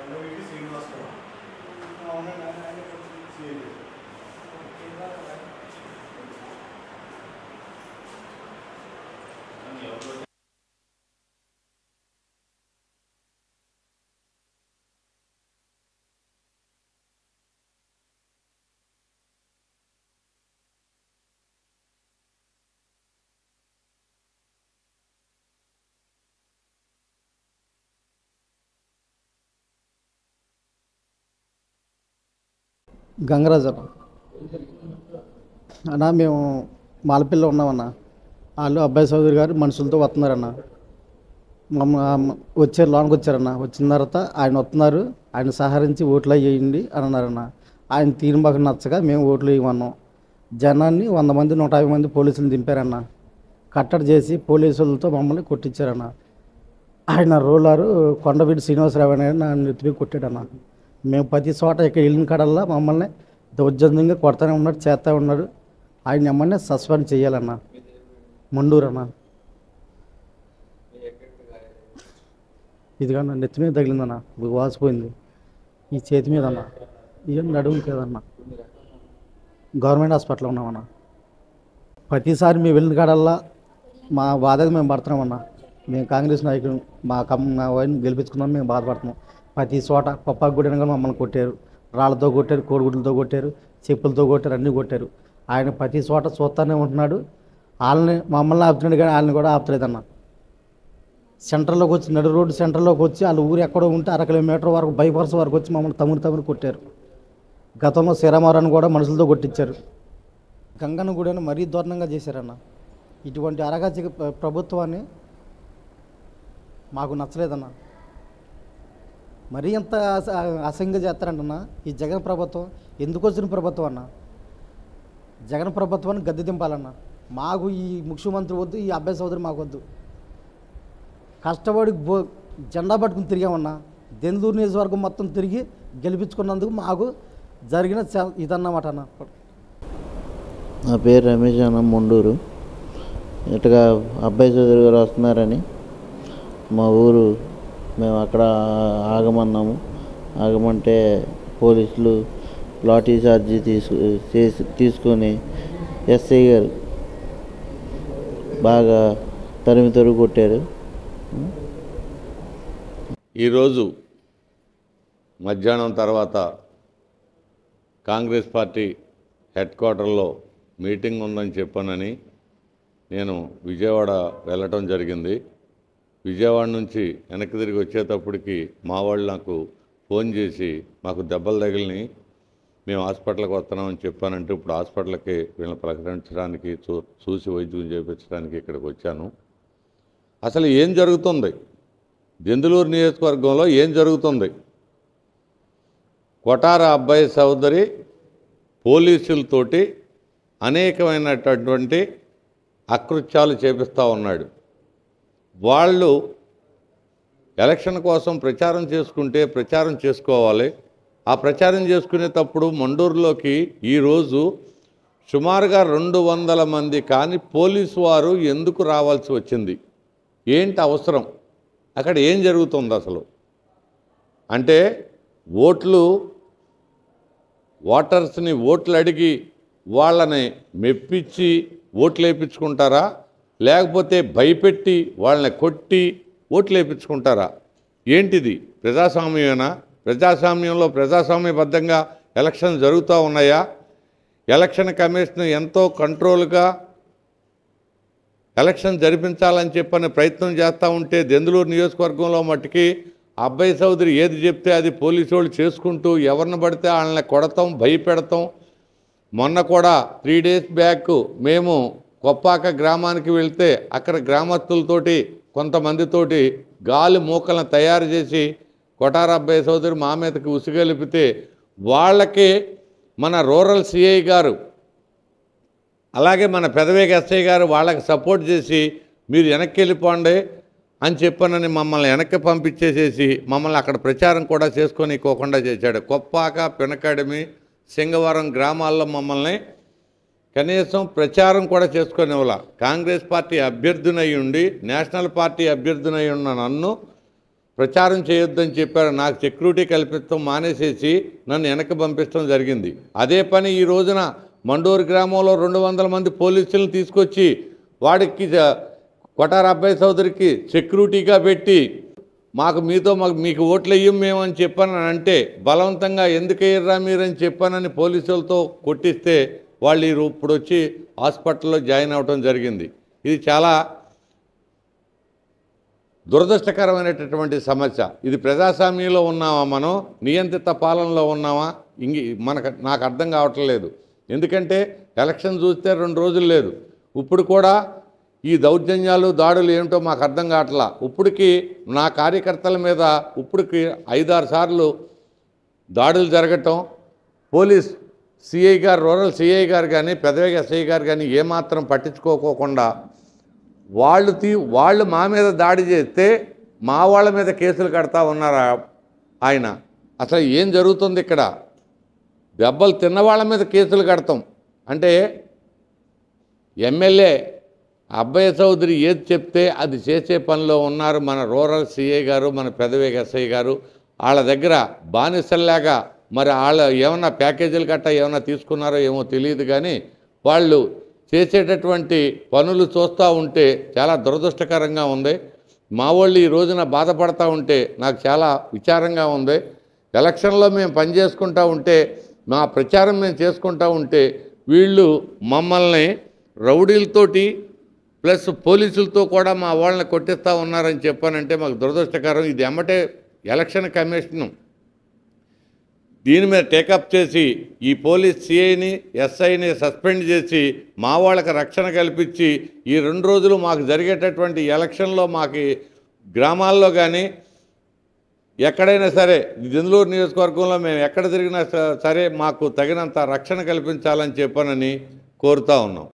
గంగరాజు అన్న, మేము మాలపిల్ల ఉన్నామన్న. వాళ్ళు అబ్బాయి చౌదరి గారు మనుషులతో వస్తున్నారన్న. వచ్చారు, లోనికి వచ్చారన్న. వచ్చిన తర్వాత ఆయన వస్తున్నారు, ఆయన సహకరించి ఓట్లు వేయండి అని అన్నారన్న. ఆయన తీరు మాకు నచ్చగా మేము ఓట్లు వేయమన్నాం. జనాన్ని 100 మంది 150 మంది పోలీసులు దింపారన్న. కట్టడి చేసి పోలీసులతో మమ్మల్ని కొట్టించారన్న. ఆయన రోలరు కొండవీటి శ్రీనివాసరావు అని నా నెత్తిపై కొట్టాడన్న. మేము ప్రతి చోట ఇక్కడ వెళ్ళిన కాడల్లా మమ్మల్ని దౌర్జన్యంగా కొడతానే ఉన్నాడు, చేస్తూ ఉన్నాడు. ఆయన ఎమ్మనే సస్పెండ్ చేయాలన్న. మండూరు అన్న. ఇదిగన్నా నెత్తి మీద తగిలిందన్న, వాసిపోయింది. ఈ చేతి మీద అన్న, ఇక నడుము కదన్న. గవర్నమెంట్ హాస్పిటల్లో ఉన్నామన్న. ప్రతిసారి మేము వెళ్ళిన కాడల్లా మా బాధకు మేము పడుతున్నామన్న. మేము కాంగ్రెస్ నాయకులు, మా వాడిని గెలిపించుకున్నాం, మేము బాధపడుతున్నాం. ప్రతి చోట పప్పాకు గుడిన కూడా మమ్మల్ని కొట్టారు, రాళ్ళతో కొట్టారు, కోడిగుడ్లతో కొట్టారు, చెప్పులతో కొట్టారు, అన్నీ కొట్టారు. ఆయన ప్రతి చోట చూస్తూనే ఉంటున్నాడు. వాళ్ళని మమ్మల్ని ఆపుతున్నాడు కానీ వాళ్ళని కూడా ఆపుతలేదన్న. సెంటర్లోకి వచ్చి, నడు రోడ్డు సెంటర్లోకి వచ్చి వాళ్ళ ఊరు ఎక్కడో ఉంటే 1 కిలోమీటర్ వరకు బైపాస్ వరకు వచ్చి మమ్మల్ని తమ్ముడు కొట్టారు. గతంలో శ్రీరామారాన్ని కూడా మనుషులతో కొట్టించారు. గంగన్న గుడిని మరీ దారుణంగా చేశారన్న. ఇటువంటి అరగచిక ప్రభుత్వాన్ని మాకు నచ్చలేదన్న. మరీ ఎంత అసహ్యంగా చేస్తారంటన్నా. ఈ జగన్ ప్రభుత్వం ఎందుకు వచ్చిన ప్రభుత్వం అన్న? జగన్ ప్రభుత్వాన్ని గద్దె దింపాలన్న. మాకు ఈ ముఖ్యమంత్రి వద్దు, ఈ అబ్బాయి సోదరు మాకు వద్దు. కష్టపడి జెండా పట్టుకుని తిరిగామన్నా. దెందులూరు నియోజకవర్గం మొత్తం తిరిగి గెలిపించుకున్నందుకు మాకు జరిగిన ఇదన్నమాట అన్న. నా పేరు రమేష్ అన్న, మండూరు. ఇటుగా అబ్బాయి చౌదరి గారు వస్తున్నారని మా ఊరు మేము అక్కడ ఆగమన్నాము. ఆగమంటే పోలీసులు లాఠీ చార్జీ తీసుకొని ఎస్ఐ గారు బాగా తరిమి కొట్టారు. ఈరోజు మధ్యాహ్నం తర్వాత కాంగ్రెస్ పార్టీ హెడ్ క్వార్టర్లో మీటింగ్ ఉందని చెప్పానని నేను విజయవాడ వెళ్ళటం జరిగింది. విజయవాడ నుంచి వెనక్కి తిరిగి వచ్చేటప్పటికి మా వాళ్ళు నాకు ఫోన్ చేసి మాకు దెబ్బలు తగిలిని, మేము హాస్పిటల్కి వస్తున్నామని చెప్పానంటే ఇప్పుడు హాస్పిటల్కి వీళ్ళని ప్రకటించడానికి చూసి వైద్యం చేయించడానికి ఇక్కడికి వచ్చాను. అసలు ఏం జరుగుతుంది? దెందులూరు నియోజకవర్గంలో ఏం జరుగుతుంది? కొటార అబ్బాయి సోదరి పోలీసులతోటి అనేకమైనటువంటి అకృత్యాలు చేపిస్తూ ఉన్నాడు. వాళ్ళు ఎలక్షన్ కోసం ప్రచారం చేసుకుంటే ప్రచారం చేసుకోవాలి. ఆ ప్రచారం చేసుకునేటప్పుడు మండూరులోకి ఈరోజు సుమారుగా 200 మంది కానీ పోలీసు వారు ఎందుకు రావాల్సి వచ్చింది? ఏంటి అవసరం? అక్కడ ఏం జరుగుతుంది అసలు? అంటే ఓటర్స్ని ఓట్లు అడిగి వాళ్ళని మెప్పించి ఓట్లు వేయించుకుంటారా, లేకపోతే భయపెట్టి వాళ్ళని కొట్టి ఓట్లు వేయించుకుంటారా? ఏంటిది? ప్రజాస్వామ్యమేనా? ప్రజాస్వామ్యంలో ప్రజాస్వామ్యబద్ధంగా ఎలక్షన్ జరుగుతూ ఉన్నాయా? ఎలక్షన్ కమిషన్ ఎంతో కంట్రోల్గా ఎలక్షన్ జరిపించాలని చెప్పని ప్రయత్నం చేస్తూ ఉంటే దెందులూరు నియోజకవర్గంలో మట్టుకి అబ్బాయి చౌదరి ఏది చెప్తే అది పోలీసు వాళ్ళు చేసుకుంటూ ఎవరిని పడితే వాళ్ళని కొడతాం, భయపెడతాం. మొన్న కూడా 3 days బ్యాక్ మేము కొప్పాక గ్రామానికి వెళ్తే అక్కడ గ్రామస్తులతోటి కొంతమందితోటి గాలి మూకలను తయారు చేసి కొటార అబ్బాయి సోదరు మా మీదకి ఉసిగలిపితే వాళ్ళకి మన రూరల్ సిఐ గారు అలాగే మన పెదవేగ ఎస్ఐ గారు వాళ్ళకి సపోర్ట్ చేసి మీరు వెనక్కి వెళ్ళిపోండి అని చెప్పనని మమ్మల్ని వెనక్కి పంపించేసేసి మమ్మల్ని అక్కడ ప్రచారం కూడా చేసుకోకుండా చేశాడు. కొప్పాక, పెనకడమి, సింగవరం గ్రామాల్లో మమ్మల్ని కనీసం ప్రచారం కూడా చేసుకునేవాళ్ళ. కాంగ్రెస్ పార్టీ అభ్యర్థినై ఉండి నేషనల్ పార్టీ అభ్యర్థినై ఉన్న నన్ను ప్రచారం చేయొద్దని చెప్పారు. నాకు సెక్యూరిటీ కల్పించడం మానేసేసి నన్ను వెనక్కి పంపించడం జరిగింది. అదే పని ఈ రోజున మండూరు గ్రామంలో 200 మంది పోలీసులను తీసుకొచ్చి వాడికి కొటార అబ్బాయి చౌదరికి సెక్యూరిటీగా పెట్టి మీకు ఓట్లు వేయం మేము అని చెప్పానని అంటే బలవంతంగా ఎందుకు వేయర్రా మీరని చెప్పానని పోలీసులతో కొట్టిస్తే వాళ్ళు ఇప్పుడు వచ్చి హాస్పిటల్లో జాయిన్ అవ్వడం జరిగింది. ఇది చాలా దురదృష్టకరమైనటువంటి సమస్య. ఇది ప్రజాస్వామ్యంలో ఉన్నామా, మనం నియంత్రిత పాలనలో ఉన్నామా? నాకు అర్థం కావట్లేదు. ఎందుకంటే ఎలక్షన్ చూస్తే 2 రోజులు లేదు. ఇప్పుడు కూడా ఈ దౌర్జన్యాలు దాడులు ఏమిటో మాకు అర్థం కావట్లా. ఇప్పటికి నా కార్యకర్తల మీద ఇప్పటికి 5-6 సార్లు దాడులు జరగటం, పోలీస్ సిఐ గారు, రూరల్ సిఐ గారు కానీ పెదవేగ ఎస్ఐ గారు కానీ ఏమాత్రం పట్టించుకోకుండా వాళ్ళు మా మీద దాడి చేస్తే మా వాళ్ళ మీద కేసులు కడతా ఉన్నారు ఆయన. అసలు ఏం జరుగుతుంది ఇక్కడ? దెబ్బలు తిన్నవాళ్ళ మీద కేసులు కడతాం అంటే ఎమ్మెల్యే అబ్బాయి చౌదరి ఏది చెప్తే అది చేసే పనిలో ఉన్నారు మన రూరల్ సిఐ గారు, మన పెదవేగ ఎస్ఐ గారు. వాళ్ళ దగ్గర బానిసల్లాగా మరి వాళ్ళు ఏమన్నా ప్యాకేజీలు గట్ట ఏమన్నా తీసుకున్నారో ఏమో తెలియదు, కానీ వాళ్ళు చేసేటటువంటి పనులు చూస్తూ ఉంటే చాలా దురదృష్టకరంగా ఉంది. మా వాళ్ళు ఈ రోజున బాధపడతా ఉంటే నాకు చాలా విచారంగా ఉంది. ఎలక్షన్లో మేము పనిచేసుకుంటూ ఉంటే, మా ప్రచారం మేము చేసుకుంటూ ఉంటే వీళ్ళు మమ్మల్ని రౌడీలతోటి ప్లస్ పోలీసులతో కూడా మా వాళ్ళని కొట్టిస్తూ ఉన్నారని చెప్పానంటే మాకు దురదృష్టకరం. ఇది ఎమ్మటే ఎలక్షన్ కమిషను దీని మీద టేకప్ చేసి ఈ పోలీస్ సిఐని ఎస్ఐని సస్పెండ్ చేసి మా వాళ్ళకి రక్షణ కల్పించి ఈ 2 రోజులు మాకు జరిగేటటువంటి ఎలక్షన్లో మాకు గ్రామాల్లో కానీ ఎక్కడైనా సరే దెందులూరు నియోజకవర్గంలో మేము ఎక్కడ తిరిగినా సరే మాకు తగినంత రక్షణ కల్పించాలని చెప్పానని కోరుతా ఉన్నాం.